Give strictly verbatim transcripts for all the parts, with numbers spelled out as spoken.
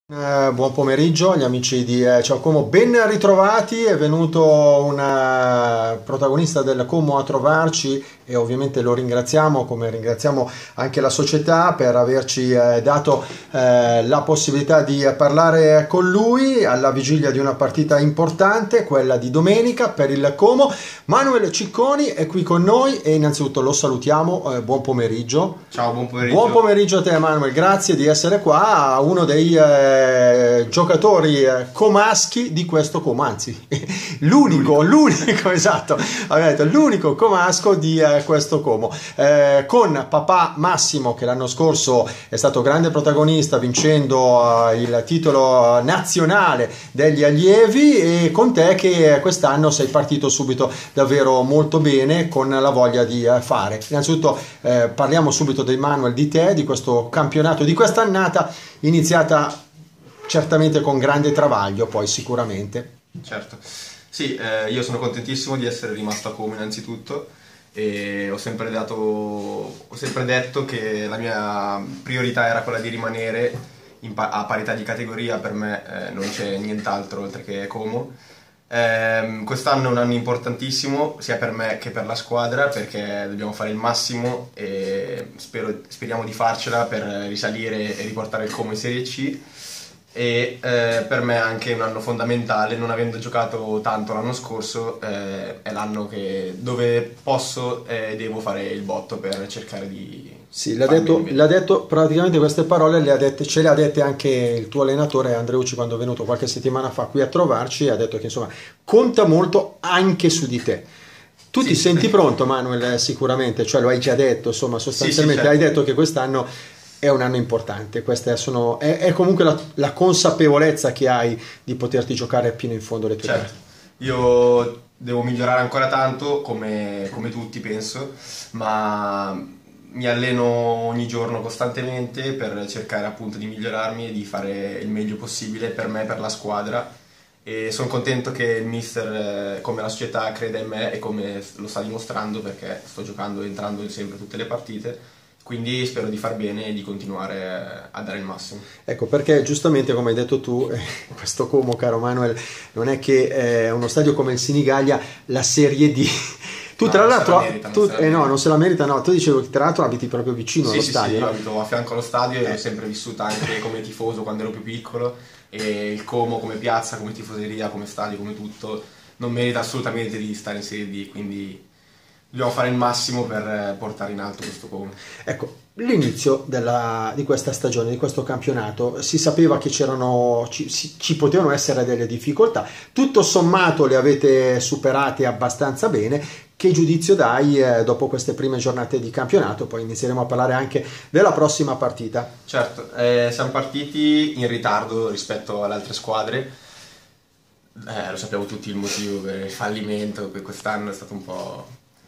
Eh, buon pomeriggio agli amici di eh, Ciao Como, ben ritrovati. È venuto un eh, protagonista del Como a trovarci e ovviamente lo ringraziamo, come ringraziamo anche la società per averci eh, dato eh, la possibilità di parlare con lui alla vigilia di una partita importante, quella di domenica per il Como. Manuel Cicconi è qui con noi e innanzitutto lo salutiamo. Eh, buon pomeriggio. Ciao, buon pomeriggio. Buon pomeriggio a te, Manuel, grazie di essere qua, uno dei eh, giocatori eh, comaschi di questo Como, anzi l'unico, l'unico, esatto, avete l'unico comasco di eh, questo Como, eh, con papà Massimo che l'anno scorso è stato grande protagonista vincendo eh, il titolo nazionale degli allievi, e con te che quest'anno sei partito subito davvero molto bene con la voglia di eh, fare. Innanzitutto eh, parliamo subito di Manuel, di te, di questo campionato, di questa annata iniziata certamente con grande travaglio, poi sicuramente. Certo, sì, eh, io sono contentissimo di essere rimasto a Como innanzitutto, e ho sempre dato, ho sempre detto che la mia priorità era quella di rimanere in pa- a parità di categoria. Per me eh, non c'è nient'altro oltre che Como. Eh, quest'anno è un anno importantissimo sia per me che per la squadra, perché dobbiamo fare il massimo e spero, speriamo di farcela per risalire e riportare il Como in Serie C. E eh, per me è anche un anno fondamentale, non avendo giocato tanto l'anno scorso, eh, è l'anno che, dove posso e eh, devo fare il botto per cercare di... Sì, l'ha detto, l'ha detto praticamente queste parole, le ha dette, ce le ha dette anche il tuo allenatore Andreucci quando è venuto qualche settimana fa qui a trovarci, e ha detto che insomma conta molto anche su di te. Tu sì. Ti senti pronto, Manuel, sicuramente, cioè lo hai già detto, insomma sostanzialmente sì, sì, certo. Hai detto che quest'anno è un anno importante, questa sono, è, è comunque la, la consapevolezza che hai di poterti giocare fino in fondo le tue certo. Carte. Io devo migliorare ancora tanto, come, come tutti penso, ma mi alleno ogni giorno costantemente per cercare appunto di migliorarmi e di fare il meglio possibile per me e per la squadra, e sono contento che il mister come la società creda in me e come lo sta dimostrando, perché sto giocando e entrando sempre tutte le partite. Quindi spero di far bene e di continuare a dare il massimo. Ecco, perché giustamente come hai detto tu, eh, questo Como, caro Manuel, non è che eh, uno stadio come il Sinigallia, la Serie D... Tu no, tra l'altro, tu, eh no, non se la merita, no, tu dicevo che tra l'altro abiti proprio vicino sì, allo sì, stadio. Sì, no? io abito a fianco allo stadio e eh. l'ho sempre vissuta anche come tifoso quando ero più piccolo, e il Como come piazza, come tifoseria, come stadio, come tutto, non merita assolutamente di stare in Serie D, quindi dobbiamo fare il massimo per portare in alto questo Como. Ecco, l'inizio della, di questa stagione, di questo campionato, si sapeva che c'erano, ci, ci potevano essere delle difficoltà, tutto sommato le avete superate abbastanza bene. Che giudizio dai eh, dopo queste prime giornate di campionato? Poi inizieremo a parlare anche della prossima partita. Certo, eh, siamo partiti in ritardo rispetto alle altre squadre, eh, lo sappiamo tutti il motivo per il fallimento, che quest'anno è stato un po'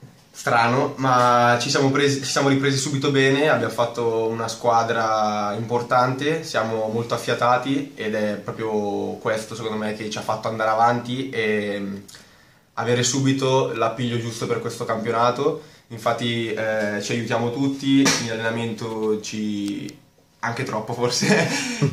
strano, ma ci siamo, presi, ci siamo ripresi subito bene, abbiamo fatto una squadra importante, siamo molto affiatati ed è proprio questo secondo me che ci ha fatto andare avanti e avere subito l'appiglio giusto per questo campionato. Infatti eh, ci aiutiamo tutti, in allenamento ci... anche troppo forse,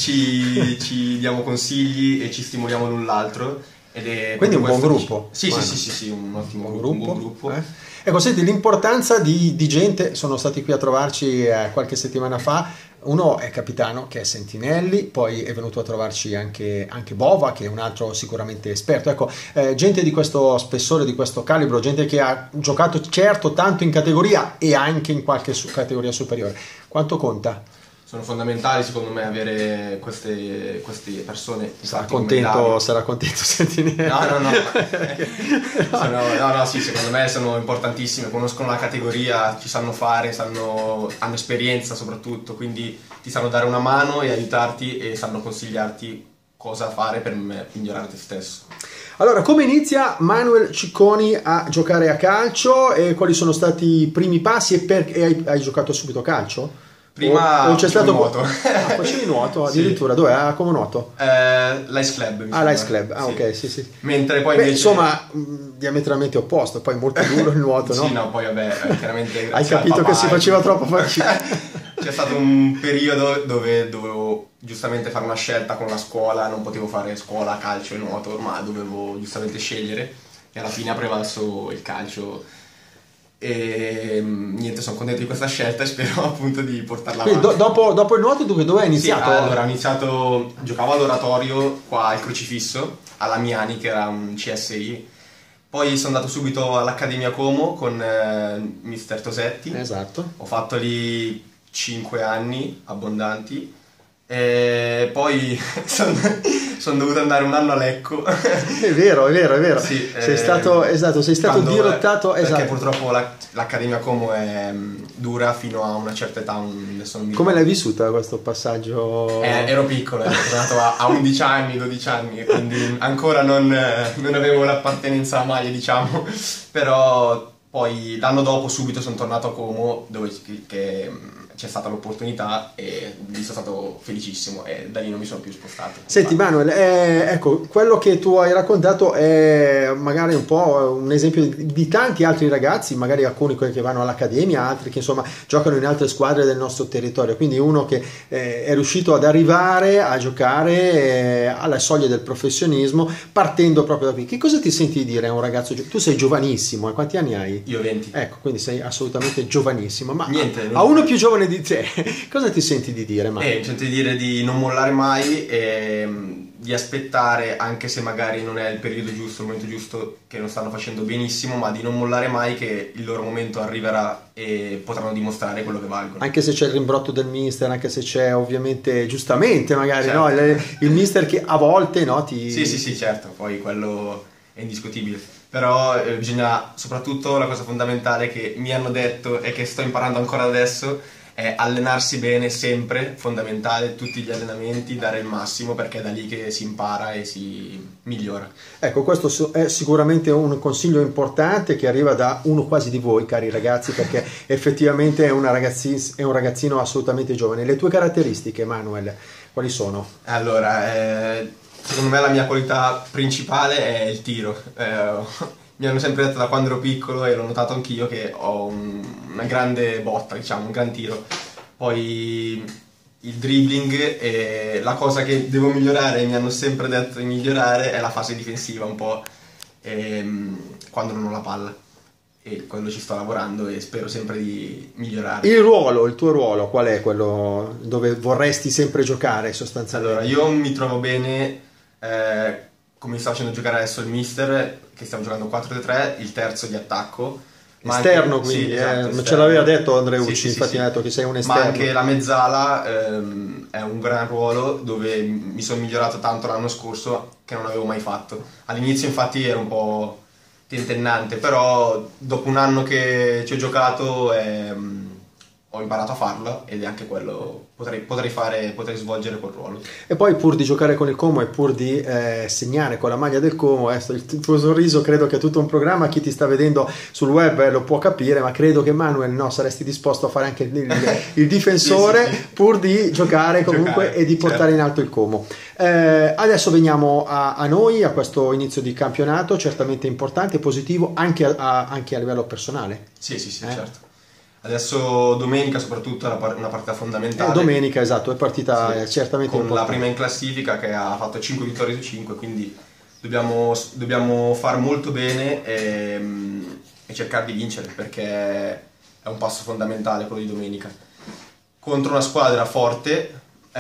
ci, ci diamo consigli e ci stimoliamo l'un l'altro. Ed è quindi un buon gruppo. Sì, sì, sì, sì, sì, un ottimo buon gruppo. gruppo. Un buon gruppo. Eh? Ecco, senti, l'importanza di, di gente, sono stati qui a trovarci eh, qualche settimana fa, uno è capitano che è Sentinelli, poi è venuto a trovarci anche, anche Bova che è un altro sicuramente esperto. Ecco, eh, gente di questo spessore, di questo calibro, gente che ha giocato certo tanto in categoria e anche in qualche su- categoria superiore, quanto conta? Sono fondamentali secondo me avere queste, queste persone. Sarà contento, sarà contento Sentinelli. No, no, no. sono, no, no, sì, secondo me sono importantissime, conoscono la categoria, ci sanno fare, sanno, hanno esperienza soprattutto, quindi ti sanno dare una mano e aiutarti e sanno consigliarti cosa fare per migliorare te stesso. Allora, come inizia Manuel Cicconi a giocare a calcio e quali sono stati i primi passi, e, per, e hai, hai giocato subito a calcio? Prima o, o c'è stato nuoto. Ah, facevi nuoto addirittura? Sì. Dove? Ah, come nuoto? Eh, l'Ice Club. Ah, l'Ice Club. Ah, sì. Ok, sì, sì. Mentre poi Beh, invece... insomma, mh, diametralmente opposto, poi molto duro il nuoto, no? Sì, no, poi vabbè, chiaramente... Hai capito che si faceva troppo fatica. C'è stato un periodo dove dovevo dovevo giustamente fare una scelta con la scuola, non potevo fare scuola, calcio e nuoto, ma dovevo giustamente scegliere e alla fine ha prevalso il calcio. E niente, sono contento di questa scelta e spero appunto di portarla avanti. Do- dopo, dopo il nuoto tu dove hai iniziato? Sì, allora ho iniziato, giocavo all'oratorio qua al Crocifisso, alla Miani, che era un C S I. Poi sono andato subito all'Accademia Como con eh, mister Tosetti. Esatto. Ho fatto lì cinque anni abbondanti. E poi sono, sono dovuto andare un anno a Lecco. È vero, è vero, è vero. Sì, sei eh, stato, esatto, sei stato quando, dirottato. Perché esatto. purtroppo la, l'Accademia Como è um, dura fino a una certa età. Un, adesso non mi Come ricordo. l'hai vissuta questo passaggio? Eh, ero piccolo, ero tornato a, a undici anni, dodici anni, quindi ancora non, non avevo l'appartenenza alla maglia, diciamo. Però poi l'anno dopo subito sono tornato a Como, dove che, c'è stata l'opportunità e lì sono stato felicissimo e da lì non mi sono più spostato. Senti Manuel, eh, ecco, quello che tu hai raccontato è magari un po' un esempio di, di tanti altri ragazzi, magari alcuni quelli che vanno all'accademia, altri che insomma giocano in altre squadre del nostro territorio, quindi uno che eh, è riuscito ad arrivare a giocare eh, alla soglia del professionismo partendo proprio da qui. Che cosa ti senti di dire a un ragazzo? Tu sei giovanissimo, eh? Quanti anni hai? Io venti. Ecco, quindi sei assolutamente giovanissimo, ma Niente, a, a uno più giovane di te, cosa ti senti di dire? Eh, mi sento di dire di non mollare mai e di aspettare, anche se magari non è il periodo giusto, il momento giusto, che non stanno facendo benissimo, ma di non mollare mai, che il loro momento arriverà e potranno dimostrare quello che valgono. Anche se c'è il rimbrotto del mister, anche se c'è ovviamente, giustamente magari, certo. no? il, il mister che a volte no, ti... Sì, sì, sì, certo, poi quello è indiscutibile. Però eh, bisogna, soprattutto la cosa fondamentale che mi hanno detto e che sto imparando ancora adesso, è allenarsi bene sempre, fondamentale, tutti gli allenamenti, dare il massimo, perché è da lì che si impara e si migliora. Ecco, questo è sicuramente un consiglio importante che arriva da uno quasi di voi, cari ragazzi, perché effettivamente è, una ragazzin- è un ragazzino assolutamente giovane. Le tue caratteristiche, Manuel, quali sono? Allora, eh, secondo me la mia qualità principale è il tiro. Eh, mi hanno sempre detto da quando ero piccolo, e l'ho notato anch'io, che ho un, una grande botta, diciamo, un gran tiro. Poi il dribbling, e la cosa che devo migliorare, mi hanno sempre detto di migliorare, è la fase difensiva un po', ehm, quando non ho la palla. E quello ci sto lavorando e spero sempre di migliorare. Il ruolo, il tuo ruolo, qual è quello dove vorresti sempre giocare sostanzialmente? Allora, io mi trovo bene, eh, come sta facendo giocare adesso il mister, che stiamo giocando quattro tre tre, il terzo di attacco. Ma esterno, anche, quindi, sì, eh, esatto, ce l'aveva detto Andreucci, sì, sì, infatti sì, mi ha detto che sei un esterno. Ma anche la mezzala ehm, è un gran ruolo dove mi sono migliorato tanto l'anno scorso, che non avevo mai fatto. All'inizio infatti ero un po' tentennante, però dopo un anno che ci ho giocato ehm, ho imparato a farlo, ed è anche quello, potrei, potrei fare, potrei svolgere quel ruolo. E poi, pur di giocare con il Como e pur di eh, segnare con la maglia del Como, eh, il tuo sorriso credo che è tutto un programma, chi ti sta vedendo sul web eh, lo può capire, ma credo che Manuel, no, saresti disposto a fare anche il, il, il difensore sì, sì, sì. pur di giocare comunque giocare, e di portare certo. in alto il Como. Eh, adesso veniamo a, a noi, a questo inizio di campionato, certamente importante e positivo anche a, anche a livello personale. Sì, sì, sì, eh? certo. Adesso domenica soprattutto è una partita fondamentale. Eh, domenica, esatto, è partita sì, certamente con importante. La prima in classifica, che ha fatto cinque vittorie su cinque, quindi dobbiamo, dobbiamo far molto bene e, e cercare di vincere, perché è un passo fondamentale quello di domenica. Contro una squadra forte,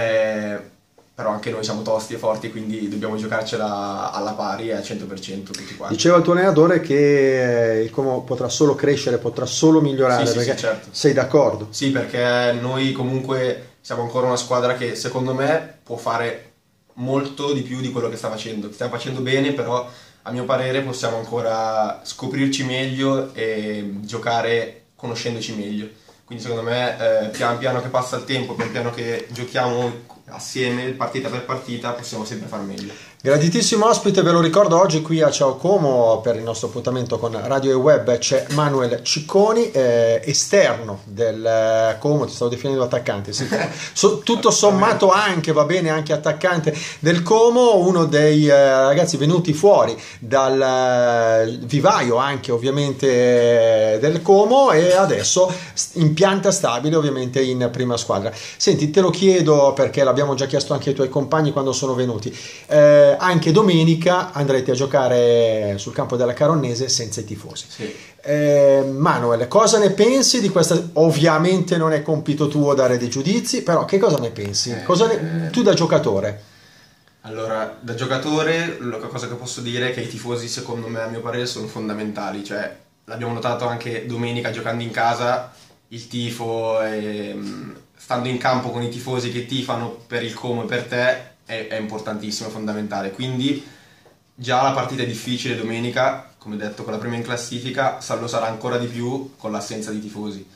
eh, però anche noi siamo tosti e forti, quindi dobbiamo giocarcela alla pari e al cento per cento tutti quanti. Diceva il tuo allenatore che il Como potrà solo crescere, potrà solo migliorare, sì, perché sì, sì, certo. sei d'accordo? Sì, perché noi comunque siamo ancora una squadra che secondo me può fare molto di più di quello che sta facendo. Stiamo facendo bene, però a mio parere possiamo ancora scoprirci meglio e giocare conoscendoci meglio. Quindi secondo me eh, pian piano che passa il tempo, pian piano che giochiamo assieme partita per partita, possiamo sempre far meglio. Graditissimo ospite, ve lo ricordo, oggi qui a Ciao Como per il nostro appuntamento con Radio e Web c'è Manuel Cicconi, eh, esterno del Como, ti stavo definendo attaccante, sì. so, tutto sommato anche, va bene, anche attaccante del Como, uno dei eh, ragazzi venuti fuori dal eh, vivaio anche ovviamente eh, del Como, e adesso in pianta stabile ovviamente in prima squadra. Senti, te lo chiedo perché l'abbiamo l'abbiamo già chiesto anche ai tuoi compagni quando sono venuti. Eh, anche domenica andrete a giocare sul campo della Caronnese senza i tifosi. Sì. Eh, Manuel, cosa ne pensi di questa? Ovviamente non è compito tuo dare dei giudizi, però che cosa ne pensi? Eh, Cosa ne... Tu da giocatore? Allora, da giocatore, l'unica cosa che posso dire è che i tifosi, secondo me, a mio parere, sono fondamentali. Cioè, l'abbiamo notato anche domenica giocando in casa, il tifo, e, stando in campo con i tifosi che tifano per il Como e per te, è, è importantissimo, è fondamentale. Quindi, già la partita è difficile domenica, come detto, con la prima in classifica, lo sarà ancora di più con l'assenza di tifosi.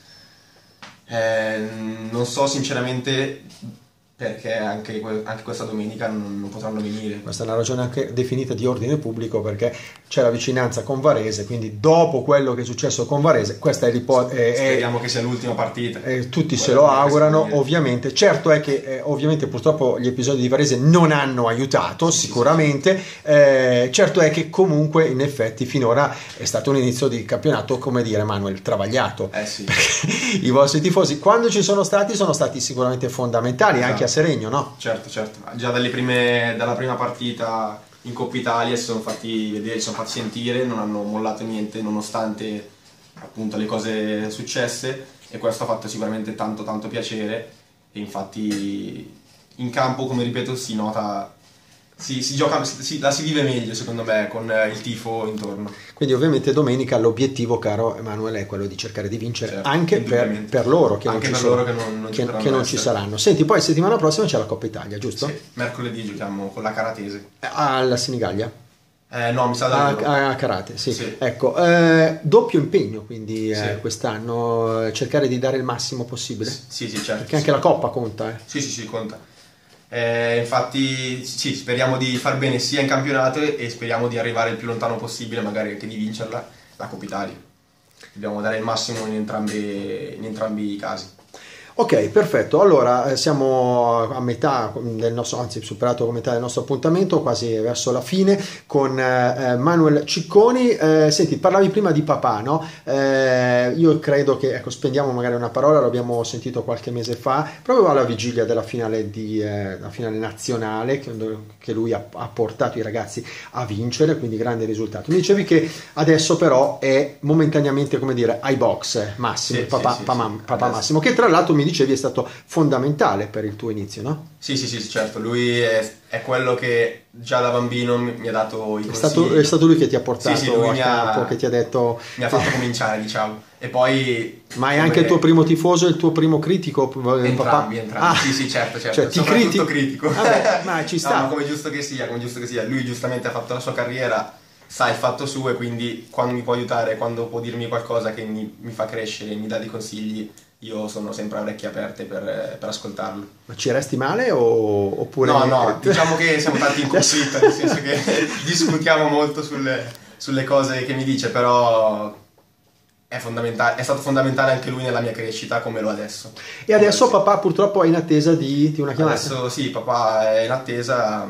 Eh, non so sinceramente perché anche, anche questa domenica non, non potranno venire. Questa è una ragione anche definita di ordine pubblico, perché c'è la vicinanza con Varese, quindi dopo quello che è successo con Varese, questa è l'ipotesi. Speriamo che sia l'ultima partita. Eh, tutti se lo augurano, ovviamente. Certo è che eh, ovviamente purtroppo gli episodi di Varese non hanno aiutato, sì, sicuramente. Sì, sì. Eh, certo è che comunque in effetti finora è stato un inizio di campionato, come dire, Manuel, travagliato. Eh sì. I vostri tifosi, quando ci sono stati, sono stati sicuramente fondamentali, esatto, anche a Seregno, no? Certo, certo. Già dalle prime, dalla prima partita in Coppa Italia si sono fatti vedere, si sono fatti sentire, non hanno mollato niente nonostante appunto le cose successe, e questo ha fatto sicuramente tanto tanto piacere, e infatti in campo, come ripeto, si nota, si, si gioca, si, la si vive meglio secondo me con il tifo intorno. Quindi ovviamente domenica l'obiettivo, caro Emanuele, è quello di cercare di vincere, certo, anche per, per loro che anche non, ci, per loro sono, che non, non che, che non ci saranno. Senti, poi settimana prossima c'è la Coppa Italia, giusto? Sì, mercoledì giochiamo con la Caratese. Alla Senigallia? Eh, no, mi sa da a, a Karate, sì. Sì. Ecco, eh, doppio impegno quindi sì, eh, quest'anno, eh, cercare di dare il massimo possibile. Sì, sì, certo. Perché anche sì. la Coppa conta, eh. Sì, sì, sì, conta. Eh, infatti, sì, speriamo di far bene sia in campionato e speriamo di arrivare il più lontano possibile, magari anche di vincerla, la Coppa Italia. Dobbiamo dare il massimo in entrambi, in entrambi i casi. Ok, perfetto. Allora siamo a metà del nostro, anzi superato la metà del nostro appuntamento, quasi verso la fine, con eh, Manuel Cicconi. Eh, senti, parlavi prima di papà, no? Eh, io credo che, ecco, spendiamo magari una parola, l'abbiamo sentito qualche mese fa, proprio alla vigilia della finale, di, eh, la finale nazionale, che, che lui ha, ha portato i ragazzi a vincere, quindi grande risultato. Mi dicevi che adesso però è momentaneamente, come dire, ai box Massimo, sì, papà, sì, sì, papà, sì. papà Massimo, che tra l'altro mi dicevi è stato fondamentale per il tuo inizio, no? Sì, sì, sì, certo, lui è, è quello che già da bambino mi, mi ha dato i consigli. È stato, è stato lui che ti ha portato sì, sì, lui a mi campo, ha, che ti ha detto... Mi ha fatto cominciare, diciamo. E poi... Ma è come... anche il tuo primo tifoso e il tuo primo critico? Entrambi, papà? entrambi. Ah. Sì, sì, certo, certo. Cioè, ti soprattutto critico. critico. Vabbè, ma ci sta. No, ma come giusto che sia, come giusto che sia. Lui giustamente ha fatto la sua carriera, sa il fatto suo, e quindi quando mi può aiutare, quando può dirmi qualcosa che mi, mi fa crescere, mi dà dei consigli, io sono sempre a orecchie aperte per, per ascoltarlo. Ma ci resti male o, oppure... No, no, diciamo che siamo tanti in conflitto, nel senso che discutiamo molto sulle, sulle cose che mi dice, però è, fondamentale, è stato fondamentale anche lui nella mia crescita, come lo adesso. E adesso papà purtroppo è in attesa di, di una chiamata? Adesso sì, papà è in attesa,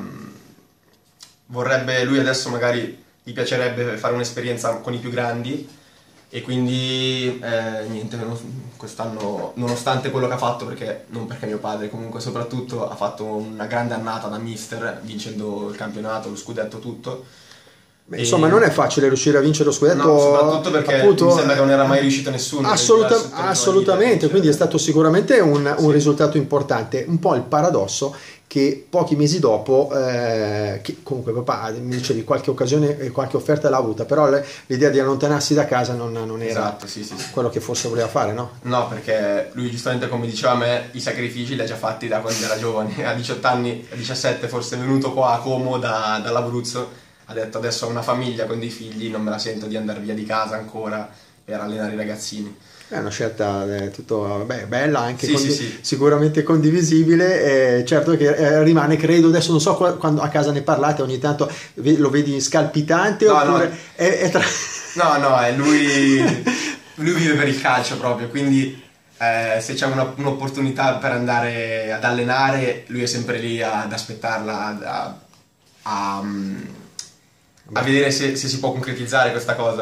vorrebbe, lui adesso magari gli piacerebbe fare un'esperienza con i più grandi, e quindi eh, niente, quest'anno, nonostante quello che ha fatto, perché non perché mio padre, comunque soprattutto ha fatto una grande annata da mister, vincendo il campionato, lo scudetto, tutto. Beh, insomma, non è facile riuscire a vincere lo scudetto, no, soprattutto perché appunto, mi sembra che non era mai riuscito nessuno. Assoluta, assolutamente, quindi è stato sicuramente un, un sì. risultato importante. Un po' il paradosso che pochi mesi dopo, eh, che comunque papà mi dicevi qualche occasione e qualche offerta l'ha avuta, però l'idea di allontanarsi da casa non, non era esatto, sì, sì, sì. quello che forse voleva fare, no? No, perché lui giustamente, come diceva a me, i sacrifici li ha già fatti da quando era giovane. A diciotto anni, a diciassette forse è venuto qua a Como da, dall'Abruzzo, ha detto adesso ho una famiglia con dei figli, non me la sento di andare via di casa ancora per allenare i ragazzini. È una scelta eh, tutto, beh, bella, anche sì, condi- sì, sì. sicuramente condivisibile, eh, certo che eh, rimane, credo, adesso non so qu- quando a casa ne parlate, ogni tanto ve- lo vedi scalpitante no, oppure no. È, è tra... no, no, è lui, lui vive per il calcio proprio, quindi eh, se c'è una, un'opportunità per andare ad allenare, lui è sempre lì ad aspettarla, a, a, a, a vedere se, se si può concretizzare questa cosa.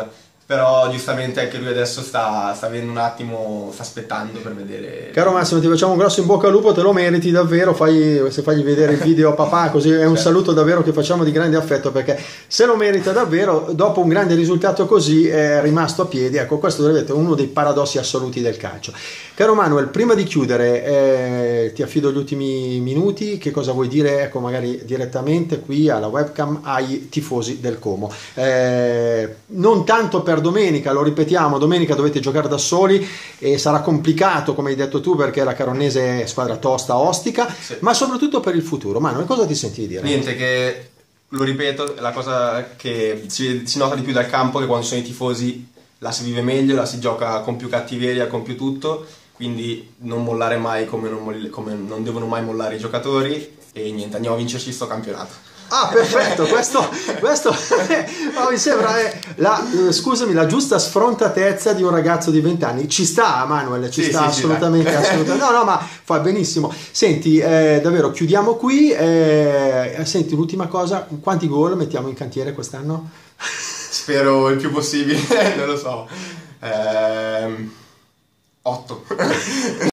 però giustamente anche lui adesso sta, sta avendo un attimo, sta aspettando per vedere. Caro Massimo, ti facciamo un grosso in bocca al lupo, te lo meriti davvero, fai, se fagli vedere il video a papà, così è un certo. saluto davvero che facciamo di grande affetto, perché se lo merita davvero, dopo un grande risultato così è rimasto a piedi. Ecco, questo è uno dei paradossi assoluti del calcio. Caro Manuel, prima di chiudere eh, ti affido gli ultimi minuti, che cosa vuoi dire, ecco, magari direttamente qui alla webcam ai tifosi del Como, eh, non tanto per domenica, lo ripetiamo, domenica dovete giocare da soli e sarà complicato, come hai detto tu, perché la Caronese è squadra tosta, ostica, sì. ma soprattutto per il futuro. Manuel, cosa ti senti di dire? Niente, che lo ripeto, la cosa che si, si nota di più dal campo è che quando sono i tifosi la si vive meglio, la si gioca con più cattiveria, con più tutto, quindi non mollare mai come non, come non devono mai mollare i giocatori, e niente, andiamo a vincerci sto campionato. Ah, perfetto, questo, questo oh, mi sembra eh, la, eh, scusami, la giusta sfrontatezza di un ragazzo di venti anni. Ci sta, Manuel, ci sì, sta sì, assolutamente, assolutamente. No, no, ma fa benissimo. Senti, eh, davvero, chiudiamo qui. Eh, senti, l'ultima cosa, quanti gol mettiamo in cantiere quest'anno? Spero il più possibile, non lo so. Eh, otto.